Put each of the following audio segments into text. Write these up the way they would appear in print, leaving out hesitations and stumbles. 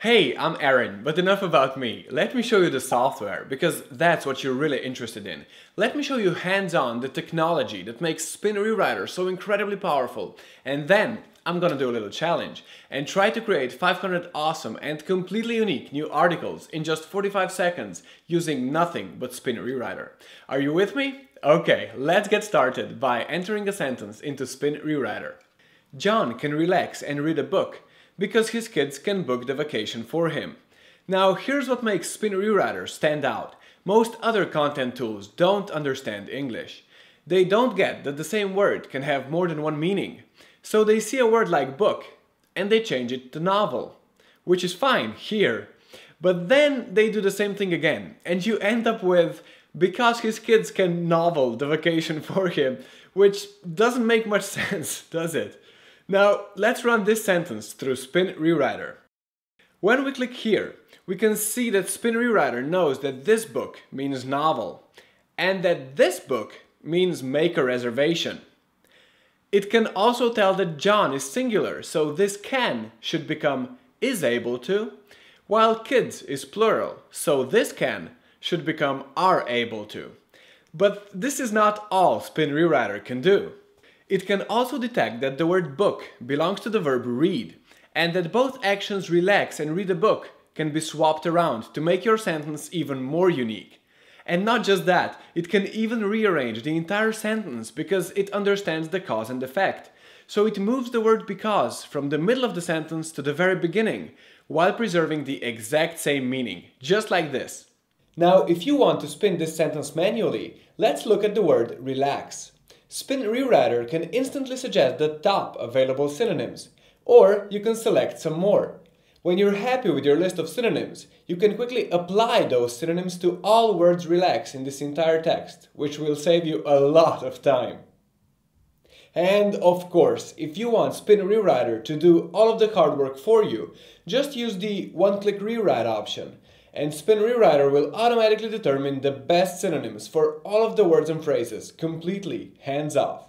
Hey, I'm Aaron, but enough about me. Let me show you the software, because that's what you're really interested in. Let me show you hands-on the technology that makes Spin Rewriter so incredibly powerful. And then I'm gonna do a little challenge and try to create 500 awesome and completely unique new articles in just 45 seconds using nothing but Spin Rewriter. Are you with me? Okay, let's get started by entering a sentence into Spin Rewriter. John can relax and read a book because his kids can book the vacation for him. Now here's what makes Spin Rewriter stand out. Most other content tools don't understand English. They don't get that the same word can have more than one meaning. So they see a word like book and they change it to novel, which is fine here. But then they do the same thing again and you end up with because his kids can novel the vacation for him, which doesn't make much sense, does it? Now, let's run this sentence through Spin Rewriter. When we click here, we can see that Spin Rewriter knows that this book means novel, and that this book means make a reservation. It can also tell that John is singular, so this can should become is able to, while kids is plural, so this can should become are able to. But this is not all Spin Rewriter can do. It can also detect that the word book belongs to the verb read, and that both actions relax and read a book can be swapped around to make your sentence even more unique. And not just that, it can even rearrange the entire sentence because it understands the cause and effect. So it moves the word because from the middle of the sentence to the very beginning, while preserving the exact same meaning, just like this. Now, if you want to spin this sentence manually, let's look at the word relax. Spin Rewriter can instantly suggest the top available synonyms, or you can select some more. When you're happy with your list of synonyms, you can quickly apply those synonyms to all words relax in this entire text, which will save you a lot of time. And of course, if you want Spin Rewriter to do all of the hard work for you, just use the one-click rewrite option. And Spin Rewriter will automatically determine the best synonyms for all of the words and phrases, completely hands-off.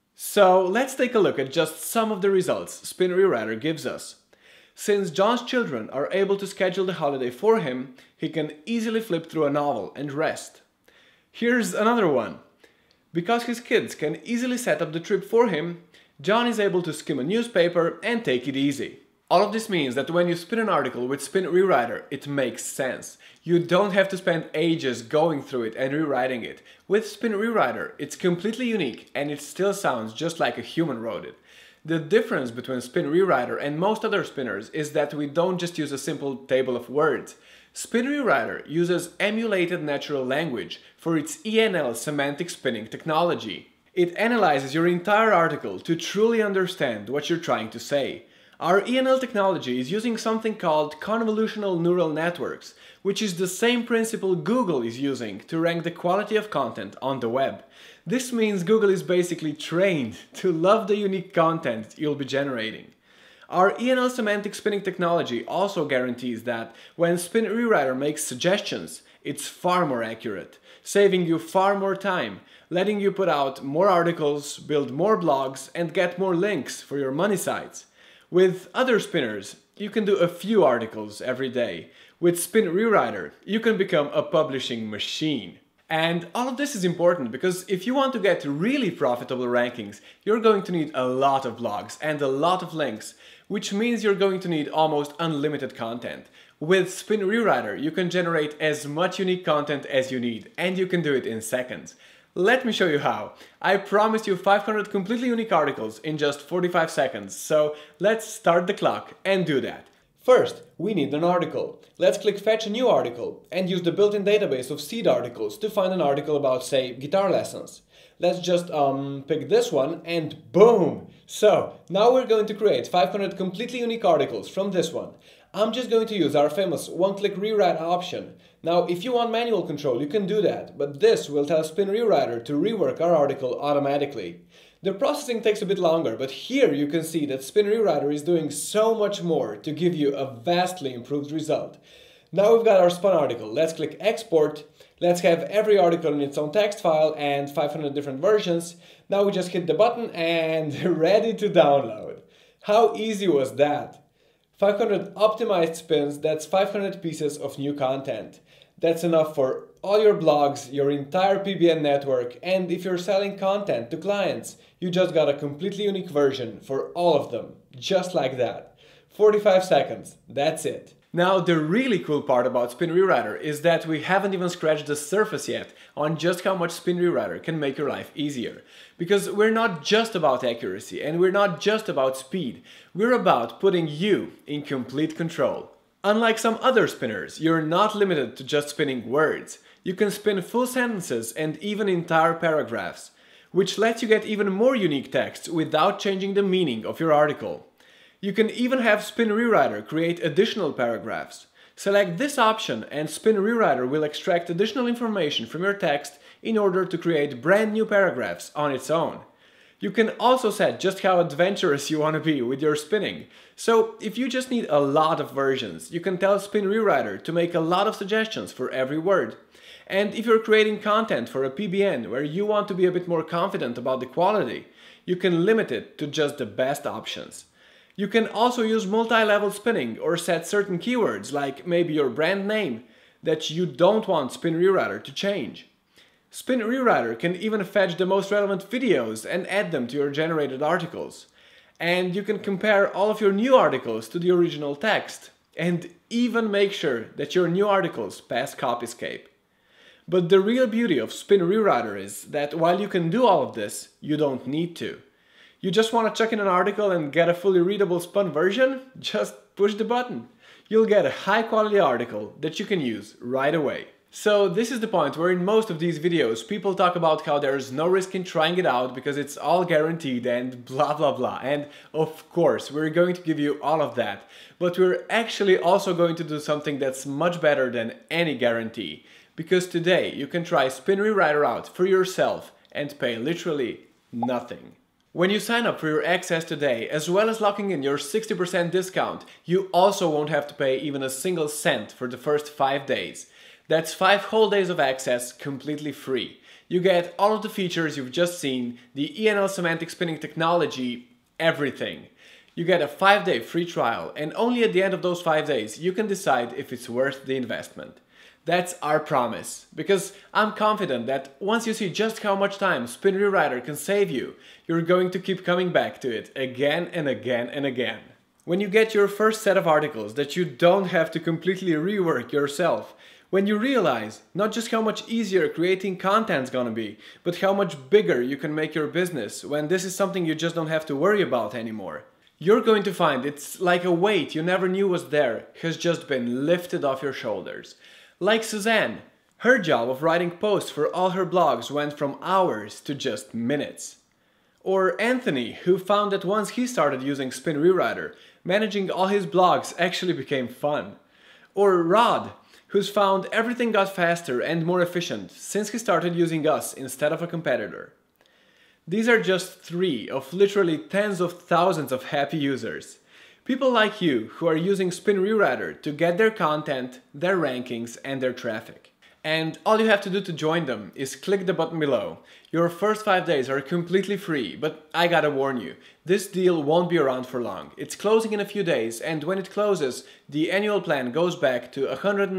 So let's take a look at just some of the results Spin Rewriter gives us. Since John's children are able to schedule the holiday for him, he can easily flip through a novel and rest. Here's another one. Because his kids can easily set up the trip for him, John is able to skim a newspaper and take it easy. All of this means that when you spin an article with Spin Rewriter, it makes sense. You don't have to spend ages going through it and rewriting it. With Spin Rewriter, it's completely unique and it still sounds just like a human wrote it. The difference between Spin Rewriter and most other spinners is that we don't just use a simple table of words. Spin Rewriter uses emulated natural language for its ENL semantic spinning technology. It analyzes your entire article to truly understand what you're trying to say. Our ENL technology is using something called convolutional neural networks, which is the same principle Google is using to rank the quality of content on the web. This means Google is basically trained to love the unique content you'll be generating. Our ENL semantic spinning technology also guarantees that when Spin Rewriter makes suggestions, it's far more accurate, saving you far more time, letting you put out more articles, build more blogs, and get more links for your money sites. With other spinners, you can do a few articles every day. With Spin Rewriter, you can become a publishing machine. And all of this is important because if you want to get really profitable rankings, you're going to need a lot of blogs and a lot of links, which means you're going to need almost unlimited content. With Spin Rewriter, you can generate as much unique content as you need, and you can do it in seconds. Let me show you how. I promised you 500 completely unique articles in just 45 seconds, so let's start the clock and do that. First, we need an article. Let's click Fetch a new article and use the built-in database of seed articles to find an article about, say, guitar lessons. Let's just pick this one and boom! So, now we're going to create 500 completely unique articles from this one. I'm just going to use our famous one-click rewrite option. Now, if you want manual control, you can do that, but this will tell Spin Rewriter to rework our article automatically. The processing takes a bit longer, but here you can see that Spin Rewriter is doing so much more to give you a vastly improved result. Now we've got our spun article. Let's click Export. Let's have every article in its own text file and 500 different versions. Now we just hit the button and ready to download. How easy was that? 500 optimized spins, that's 500 pieces of new content. That's enough for all your blogs, your entire PBN network, and if you're selling content to clients, you just got a completely unique version for all of them, just like that. 45 seconds, that's it. Now, the really cool part about Spin Rewriter is that we haven't even scratched the surface yet on just how much Spin Rewriter can make your life easier. Because we're not just about accuracy and we're not just about speed, we're about putting you in complete control. Unlike some other spinners, you're not limited to just spinning words. You can spin full sentences and even entire paragraphs, which lets you get even more unique text without changing the meaning of your article. You can even have Spin Rewriter create additional paragraphs. Select this option and Spin Rewriter will extract additional information from your text in order to create brand new paragraphs on its own. You can also set just how adventurous you want to be with your spinning. So if you just need a lot of versions, you can tell Spin Rewriter to make a lot of suggestions for every word. And if you're creating content for a PBN where you want to be a bit more confident about the quality, you can limit it to just the best options. You can also use multi-level spinning or set certain keywords, like maybe your brand name, that you don't want Spin Rewriter to change. Spin Rewriter can even fetch the most relevant videos and add them to your generated articles. And you can compare all of your new articles to the original text, and even make sure that your new articles pass Copyscape. But the real beauty of Spin Rewriter is that while you can do all of this, you don't need to. You just want to chuck in an article and get a fully readable spun version? Just push the button. You'll get a high quality article that you can use right away. So this is the point where in most of these videos people talk about how there's no risk in trying it out because it's all guaranteed and blah blah blah. And of course we're going to give you all of that, but we're actually also going to do something that's much better than any guarantee. Because today you can try Spin Rewriter out for yourself and pay literally nothing. When you sign up for your access today, as well as locking in your 60% discount, you also won't have to pay even a single cent for the first 5 days. That's 5 whole days of access completely free. You get all of the features you've just seen, the ENL semantic spinning technology, everything. You get a 5-day free trial, and only at the end of those 5 days you can decide if it's worth the investment. That's our promise, because I'm confident that once you see just how much time Spin Rewriter can save you, you're going to keep coming back to it again and again and again. When you get your first set of articles that you don't have to completely rework yourself, when you realize not just how much easier creating content's gonna be, but how much bigger you can make your business when this is something you just don't have to worry about anymore, you're going to find it's like a weight you never knew was there has just been lifted off your shoulders. Like Suzanne, her job of writing posts for all her blogs went from hours to just minutes. Or Anthony, who found that once he started using Spin Rewriter, managing all his blogs actually became fun. Or Rod, who's found everything got faster and more efficient since he started using us instead of a competitor. These are just 3 of literally tens of thousands of happy users. People like you who are using Spin Rewriter to get their content, their rankings and their traffic. And all you have to do to join them is click the button below. Your first 5 days are completely free, but I gotta warn you, this deal won't be around for long. It's closing in a few days, and when it closes, the annual plan goes back to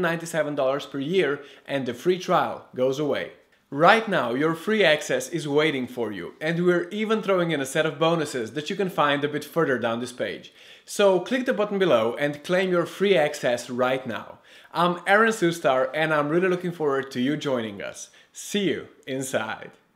$197 per year and the free trial goes away. Right now, your free access is waiting for you, and we're even throwing in a set of bonuses that you can find a bit further down this page. So click the button below and claim your free access right now. I'm Aaron Sustar and I'm really looking forward to you joining us. See you inside.